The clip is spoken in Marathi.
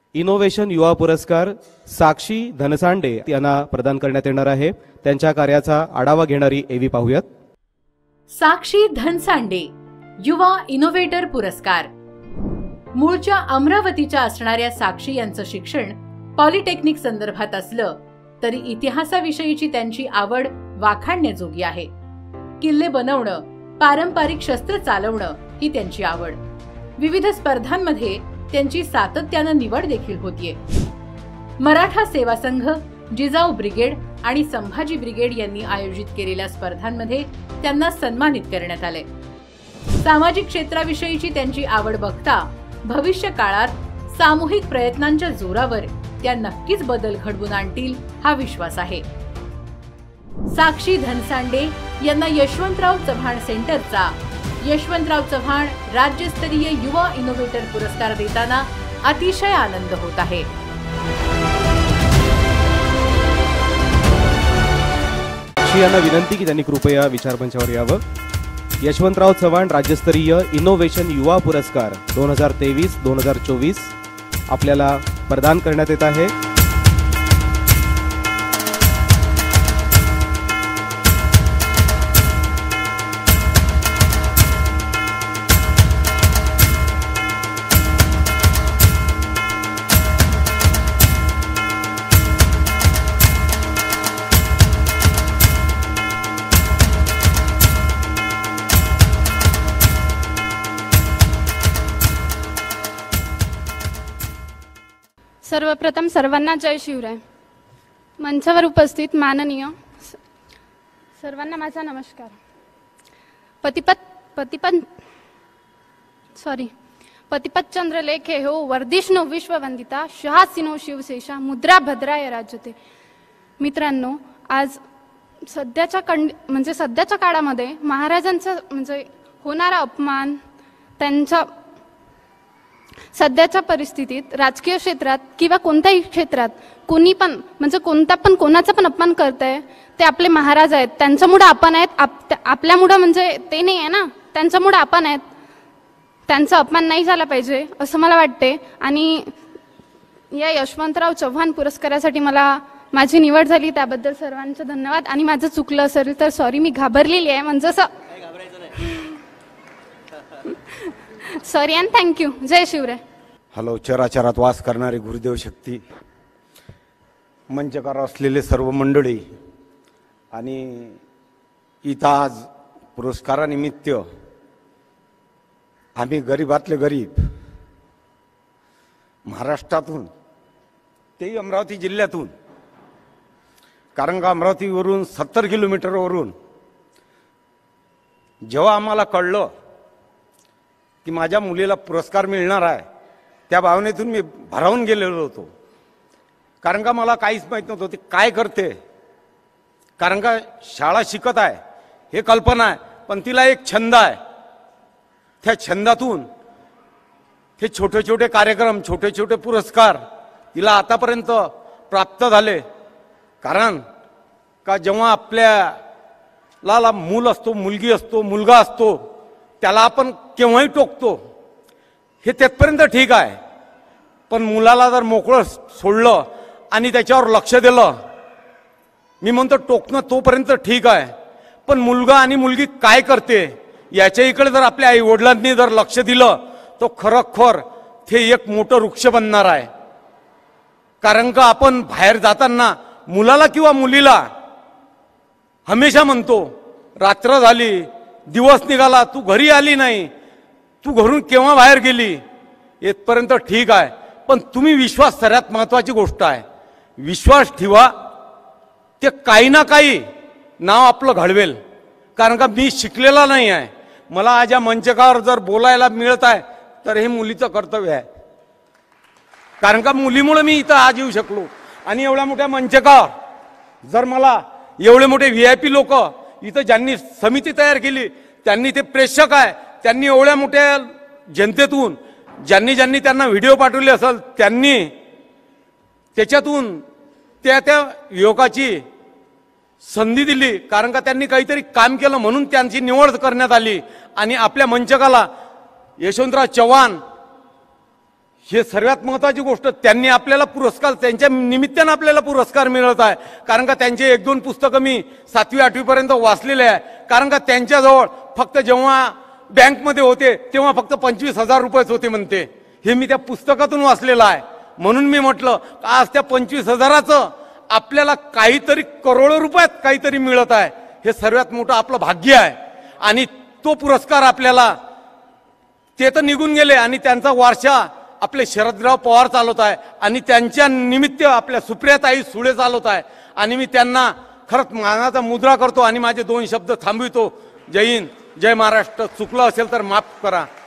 इनोव्हेशन युवा पुरस्कार साक्षी धनसांडे यांना प्रदान करण्यात येणार आहे। त्यांच्या कार्याचा आढावा घेणारी एव्ही पाहूयात। साक्षी धनसांडे युवा इनोव्हेटर पुरस्कार। मूळच्या अमरावतीच्या असणाऱ्या साक्षी यांचं शिक्षण पॉलिटेक्निक संदर्भात असलं तरी इतिहासाविषयीची त्यांची आवड वाखाणण्याजोगी आहे। किल्ले बनवणं, पारंपरिक शस्त्र चालवणं ही त्यांची आवड। विविध स्पर्धांमध्ये त्यांची सातत्यानं निवड देखील होतीये। मराठा सेवा संघ, जिजाऊ ब्रिगेड आणि संभाजी ब्रिगेड यांनी आयोजित केलेल्या स्पर्धांमध्ये त्यांना सन्मानित करण्यात आले। सामाजिक क्षेत्राविषयीची त्यांची आवड बघता भविष्य काळात सामूहिक प्रयत्नांच्या जोरावर त्या नक्कीच बदल घडवून आणतील हा विश्वास आहे। साक्षी धनसांडे यांना यशवंतराव चव्हाण सेंटरचा यशवंतराव चव्हाण राज्यस्तरीय युवा इनोव्हेटर पुरस्कार देताना अतिशय आनंद होत आहे। साक्षी यांना विनंती की त्यांनी कृपया विचारमंचावर यावं। यशवंतराव चव्हाण राज्यस्तरीय इनोव्हेशन युवा पुरस्कार 2023-2024 आपल्याला प्रदान करण्यात येत आहे। सर्वप्रथम सर्वांना जय शिवराय। मंचावर उपस्थित माननीय सर्वांना माझा नमस्कार। पतिपत चंद्र लेखे हो वर्धिष्णो विश्ववंदिता शहासिनो शिवशेषा मुद्रा भद्राय राजते। मित्रांनो, आज सध्याच्या काळामध्ये महाराजांचा होणारा अपमान, त्यांच्या सध्याच्या परिस्थितीत राजकीय क्षेत्रात किंवा कोणत्याही क्षेत्रात कोणी पण कोणाचा पण अपमान करतंय ते आपले महाराज आहेत। त्यांच्यामुळे आपण आहेत, आपल्यामुळे ते नाही आहे ना, त्यांच्यामुळे आपण आहेत। त्यांचा अपमान नाही झाला पाहिजे असं मला वाटते। आणि या यशवंतराव चव्हाण पुरस्कारासाठी माझी निवड झाली त्याबद्दल सर्वांचे धन्यवाद। आणि माझं चुकलं असेल तर सॉरी, मी घाबरलेली आहे सॉरी अँड थँक्यू। जय शिवराय। हॅलो, चराचरात वास करणारी गुरुदेव शक्ती, मंचकार असलेले सर्व मंडळी आणि इथं आज पुरस्कारानिमित्त आम्ही गरीबातले गरीब महाराष्ट्रातून, तेही अमरावती जिल्ह्यातून, कारण का अमरावतीवरून 70 किलोमीटरवरून जेव्हा आम्हाला कळलं की माझ्या मुलीला पुरस्कार मिळणार आहे, त्या भावनेतून मी भारावून गेलेलो होतो। कारण का मला काहीच माहीत नव्हतं ती काय करते। कारण का शाळा शिकत आहे हे कल्पना आहे, पण तिला एक छंद आहे। त्या छंदातून हे छोटे छोटे कार्यक्रम, छोटे छोटे पुरस्कार तिला आतापर्यंत प्राप्त झाले। कारण का जेव्हा आपल्याला मूल असतो, मुलगी असतो, मुलगा असतो, त्याला आपण केव्हाही टोकतो, हे तेथपर्यंत ठीक आहे। पण मुलाला जर मोकळं सोडलं आणि त्याच्यावर लक्ष दिलं, मी म्हणतो टोकणं तोपर्यंत ठीक आहे, पण मुलगा आणि मुलगी काय करते याच्या इकडे जर आपल्या आई वडिलांनी जर लक्ष दिलं तो खरोखर ते एक मोठं वृक्ष बनणार आहे। कारण का आपण बाहेर जाताना मुलाला किंवा मुलीला हमेशा म्हणतो, रात्र झाली, दिवस निघाला, तू घरी आली नाही, तू घरून केव्हा बाहेर गेली, इथपर्यंत ठीक आहे। पण तुम्ही विश्वास सर्वात महत्वाची गोष्ट आहे, विश्वास ठेवा, ते काही ना काही नाव आपलं घडवेल। कारण का मी शिकलेला नाही आहे, मला आज या मंचकावर जर बोलायला मिळत आहे तर हे मुलीचं कर्तव्य आहे। कारण का मुलीमुळे मी इथं आज येऊ शकलो। आणि एवढ्या मोठ्या मंचकावर जर मला एवढे मोठे VIP लोक इथं, ज्यांनी समिती तयार केली, त्यांनी ते प्रेक्षक आहे, त्यांनी एवढ्या मोठ्या जनतेतून ज्यांनी त्यांना व्हिडिओ पाठवले असेल, त्यांनी त्याच्यातून त्या युवकाची संधी दिली। कारण का त्यांनी काहीतरी काम केलं म्हणून त्यांची निवड करण्यात आली। आणि आपल्या मंचकाला यशवंतराव चव्हाण हे सर्वात महत्वाची गोष्ट. त्यांनी आपल्याला पुरस्कार, त्यांच्या निमित्तानं आपल्याला पुरस्कार मिळत आहे. कारण का त्यांचे 1-2 पुस्तकं मी 7वी 8वी पर्यंत वाचलेले आहे. कारण का त्यांच्याजवळ फक्त जेव्हा बँकमध्ये होते तेव्हा फक्त 25,000 रुपयेच होते म्हणते. हे मी त्या पुस्तकातून वाचलेलं आहे. म्हणून मी म्हटलं आज त्या 25,000चं आपल्याला काहीतरी करोडो रुपयात काहीतरी मिळत आहे. हे सर्वात मोठं आपलं भाग्य आहे. आणि तो पुरस्कार आपल्याला, ते तर निघून गेले आणि त्यांचा वारसा आपले शरदराव पवार चालवत आहे आणि त्यांच्या निमित्त आपल्या सुप्रियाताई सुळे चालवत आहे. आणि मी त्यांना खरंच मानाचा मुद्रा करतो आणि माझे 2 शब्द थांबवितो. जय हिंद, जय महाराष्ट्र. चुकलं असेल तर माफ करा.